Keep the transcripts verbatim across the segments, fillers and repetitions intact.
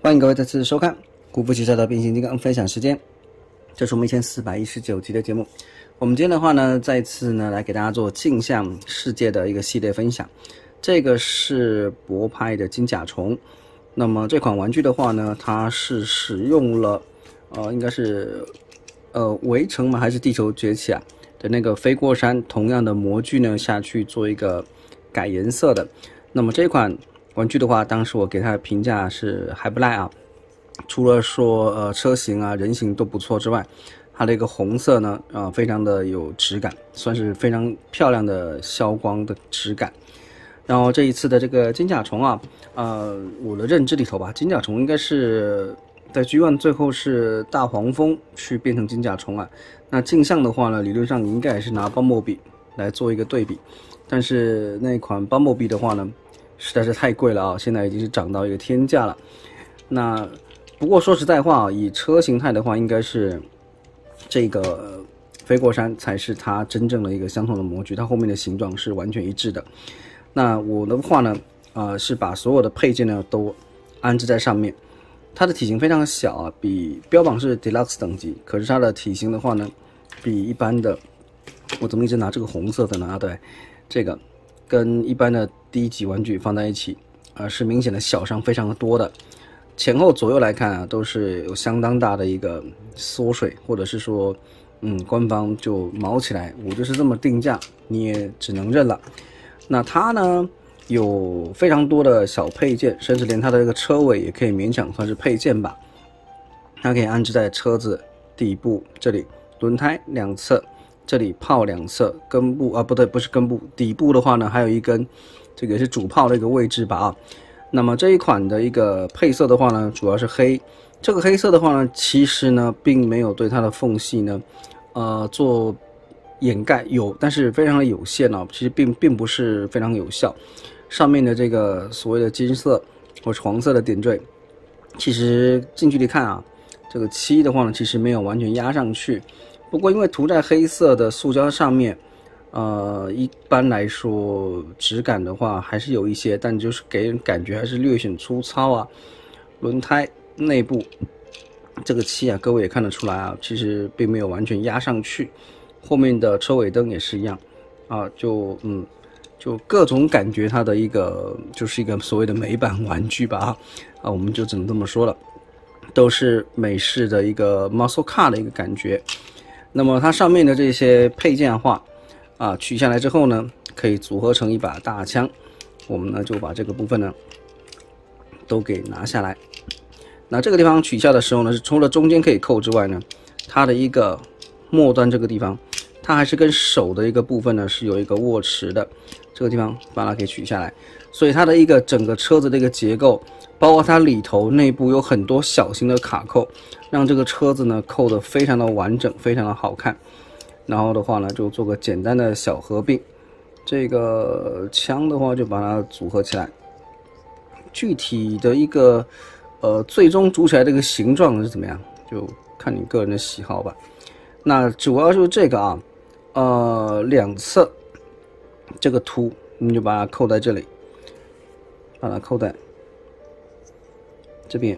欢迎各位再次收看古富汽车的变形金刚分享时间，这是我们一千四百一十九集的节目。我们今天的话呢，再次呢来给大家做镜像世界的一个系列分享。这个是博派的金甲虫，那么这款玩具的话呢，它是使用了呃应该是呃围城嘛还是地球崛起啊的那个飞过山同样的模具呢下去做一个改颜色的。那么这款玩具的话，当时我给它的评价是还不赖啊，除了说呃车型啊人形都不错之外，它的一个红色呢啊、呃、非常的有质感，算是非常漂亮的消光的质感。然后这一次的这个金甲虫啊，呃我的认知里头吧，金甲虫应该是在 G 一 最后是大黄蜂去变成金甲虫啊。那镜像的话呢，理论上应该也是拿邦莫比来做一个对比，但是那款邦莫比的话呢实在是太贵了啊，现在已经是涨到一个天价了。那不过说实在话啊，以车形态的话，应该是这个飞过山才是它真正的一个相同的模具，它后面的形状是完全一致的。那我的话呢，呃，是把所有的配件呢都安置在上面。它的体型非常小啊，比标榜是 Deluxe 等级，可是它的体型的话呢，比一般的，我怎么一直拿这个红色的呢？啊，对，这个跟一般的低级玩具放在一起，啊、呃，是明显的小上非常的多的。前后左右来看啊，都是有相当大的一个缩水，或者是说，嗯，官方就毛起来，我就是这么定价，你也只能认了。那它呢，有非常多的小配件，甚至连它的这个车尾也可以勉强算是配件吧。它可以安置在车子底部这里，轮胎两侧。这里炮两侧，根部啊不对，不是根部，底部的话呢，还有一根，这个也是主炮的一个位置吧啊。那么这一款的一个配色的话呢，主要是黑。这个黑色的话呢，其实呢并没有对它的缝隙呢，呃做掩盖，有，但是非常的有限啊，其实并并不是非常有效。上面的这个所谓的金色或是黄色的点缀，其实近距离看啊，这个漆的话呢，其实没有完全压上去。不过因为涂在黑色的塑胶上面，呃，一般来说质感的话还是有一些，但就是给人感觉还是略显粗糙啊。轮胎内部这个漆啊，各位也看得出来啊，其实并没有完全压上去。后面的车尾灯也是一样啊，就嗯，就各种感觉它的一个就是一个所谓的美版玩具吧啊，啊，我们就只能这么说了，都是美式的一个 muscle car 的一个感觉。那么它上面的这些配件的话啊，取下来之后呢，可以组合成一把大枪。我们呢就把这个部分呢都给拿下来。那这个地方取下的时候呢，是除了中间可以扣之外呢，它的一个末端这个地方，它还是跟手的一个部分呢是有一个握持的。这个地方把它给取下来，所以它的一个整个车子的一个结构，包括它里头内部有很多小型的卡扣，让这个车子呢扣得非常的完整，非常的好看。然后的话呢，就做个简单的小合并。这个枪的话就把它组合起来。具体的一个呃最终组起来的一个形状是怎么样，就看你个人的喜好吧。那主要就是这个啊，呃两侧这个凸，你就把它扣在这里，把它扣在这边。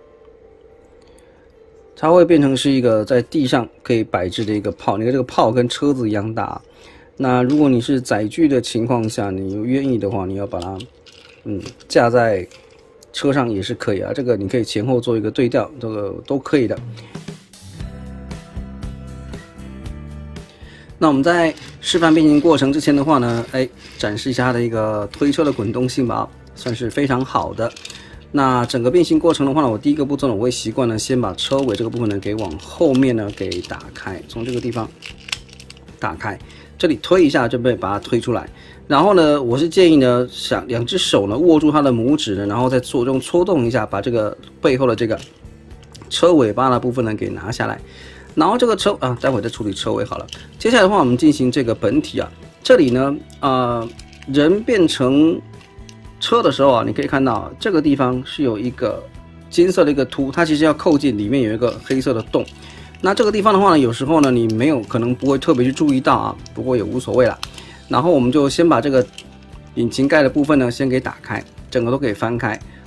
它会变成是一个在地上可以摆置的一个炮，你看这个炮跟车子一样大。那如果你是载具的情况下，你又愿意的话，你要把它嗯架在车上也是可以啊。这个你可以前后做一个对调，这个都可以的。那我们在示范变形过程之前的话呢，哎，展示一下它的一个推车的滚动性吧，算是非常好的。那整个变形过程的话呢，我第一个步骤呢，我会习惯呢，先把车尾这个部分呢给往后面呢给打开，从这个地方打开，这里推一下就被把它推出来。然后呢，我是建议呢，想两只手呢握住它的拇指呢，然后再做用搓动一下，把这个背后的这个车尾巴的部分呢给拿下来。然后这个车啊，待会再处理车尾好了。接下来的话，我们进行这个本体啊，这里呢，呃，人变成车的时候啊，你可以看到这个地方是有一个金色的一个凸，它其实要扣进，里面有一个黑色的洞。那这个地方的话呢，有时候呢你没有可能不会特别去注意到啊，不过也无所谓啦。然后我们就先把这个引擎盖的部分呢先给打开，整个都给翻开，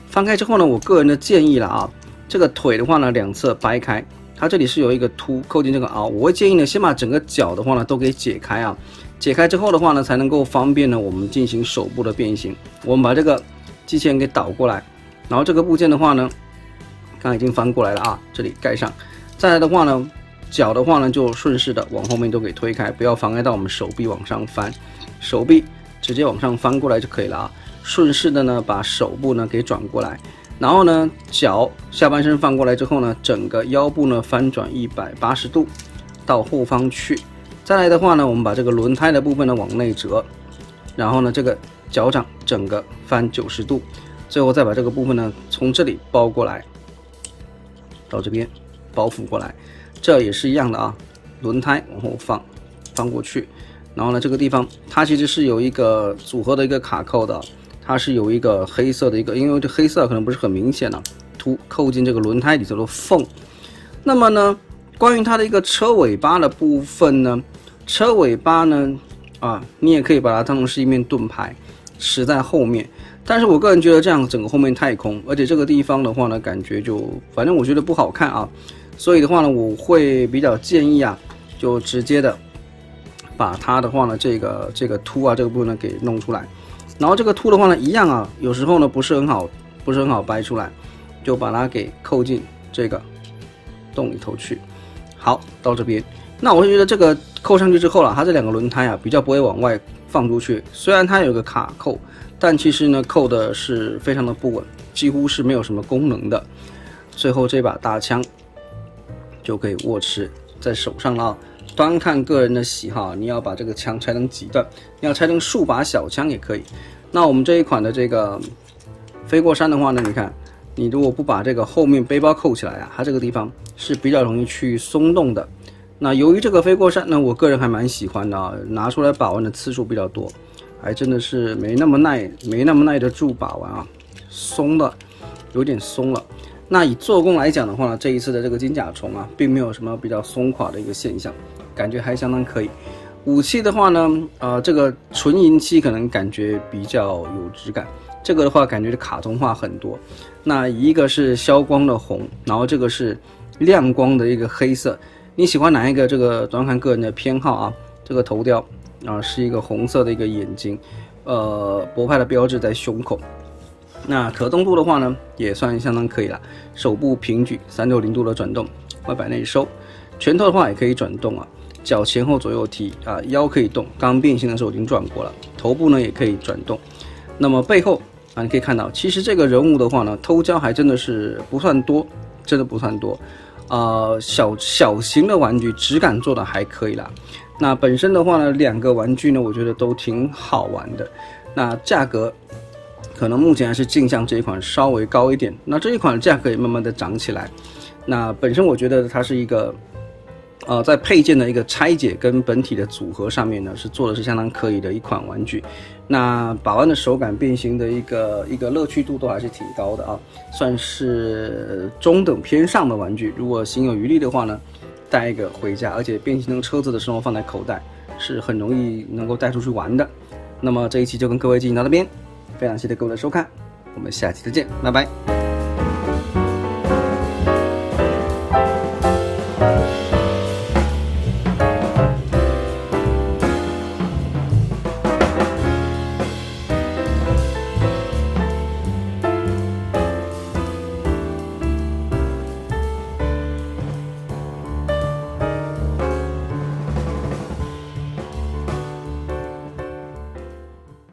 翻开之后呢，我个人的建议了啊，这个腿的话呢，两侧掰开，它这里是有一个凸扣进这个凹，我会建议呢，先把整个脚的话呢都给解开啊，解开之后的话呢，才能够方便呢我们进行手部的变形。我们把这个机器人给倒过来，然后这个部件的话呢，刚刚已经翻过来了啊，这里盖上，再来的话呢，脚的话呢就顺势的往后面都给推开，不要妨碍到我们手臂往上翻，手臂直接往上翻过来就可以了啊。顺势的呢，把手部呢给转过来，然后呢，脚下半身翻过来之后呢，整个腰部呢翻转一百八十度到后方去。再来的话呢，我们把这个轮胎的部分呢往内折，然后呢，这个脚掌整个翻九十度，最后再把这个部分呢从这里包过来，到这边包覆过来，这也是一样的啊。轮胎往后放，翻过去，然后呢，这个地方它其实是有一个组合的一个卡扣的。它是有一个黑色的一个，因为这黑色可能不是很明显啊，凸扣进这个轮胎里头的缝。那么呢，关于它的一个车尾巴的部分呢，车尾巴呢，啊，你也可以把它当成是一面盾牌，持在后面。但是我个人觉得这样整个后面太空，而且这个地方的话呢，感觉就反正我觉得不好看啊。所以的话呢，我会比较建议啊，就直接的把它的话呢，这个这个凸啊这个部分呢给弄出来。然后这个凸的话呢，一样啊，有时候呢不是很好，不是很好掰出来，就把它给扣进这个洞里头去。好，到这边，那我会觉得这个扣上去之后了，它这两个轮胎啊比较不会往外放出去。虽然它有个卡扣，但其实呢扣的是非常的不稳，几乎是没有什么功能的。最后这把大枪就可以握持在手上了。端看个人的喜好，你要把这个枪拆成几段，你要拆成数把小枪也可以。那我们这一款的这个飞过山的话呢，你看，你如果不把这个后面背包扣起来啊，它这个地方是比较容易去松动的。那由于这个飞过山呢，我个人还蛮喜欢的啊，拿出来把玩的次数比较多，还真的是没那么耐，没那么耐得住把玩啊，松的有点松了。那以做工来讲的话呢，这一次的这个金甲虫啊，并没有什么比较松垮的一个现象，感觉还相当可以。武器的话呢，呃，这个纯银漆可能感觉比较有质感，这个的话感觉卡通化很多。那一个是消光的红，然后这个是亮光的一个黑色，你喜欢哪一个？这个端看个人的偏好啊。这个头雕啊是一个红色的一个眼睛，呃，博派的标志在胸口。那可动度的话呢，也算相当可以了。手部平举三百六十度的转动，外摆内收。拳头的话也可以转动啊，脚前后左右提啊，腰可以动。刚刚变形的时候已经转过了，头部呢也可以转动。那么背后啊，你可以看到，其实这个人物的话呢，偷胶还真的是不算多，真的不算多。呃，小小型的玩具质感做的还可以啦。那本身的话呢，两个玩具呢，我觉得都挺好玩的。那价格可能目前还是镜像这一款稍微高一点，那这一款的价格也慢慢的涨起来。那本身我觉得它是一个，呃，在配件的一个拆解跟本体的组合上面呢，是做的是相当可以的一款玩具。那把玩的手感、变形的一个一个乐趣度都还是挺高的啊，算是中等偏上的玩具。如果心有余力的话呢，带一个回家，而且变形成车子的时候放在口袋，是很容易能够带出去玩的。那么这一期就跟各位进行到这边。非常谢谢各位的收看，我们下期再见，拜拜。